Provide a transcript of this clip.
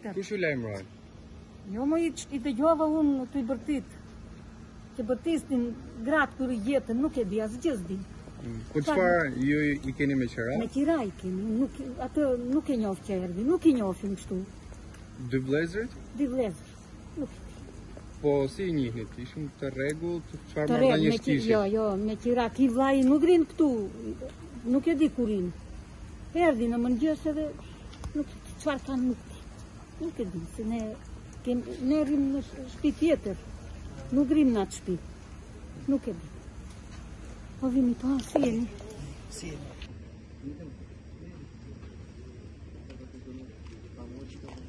tjetër. Kush ju lajmëroi? Jo më i dëgjova unë të i bërtit. Që bërtistin gratë kur i jetën, nuk e di, asgjë s'di. Po çfarë ju i keni me qira? Me qira i kemi, atë nuk e njoh që erdhi, nuk i njohim kështu. Dy vëllezërit? Dy vëllezër. Nuk Po si i njihnit? Ishim të rregullt, çfarë të marrëdhënie kishin? jo, me qira, ki vllai nuk rin këtu, nuk e di kur rin. Erdhi në mëngjes edhe nuk çfarë kanë nuk di. Nuk e di, se ne rrim në shtëpi tjetër. Nuk rrim në atë shtëpi. Nuk e di. Po vini pa, si jeni? Si jeni?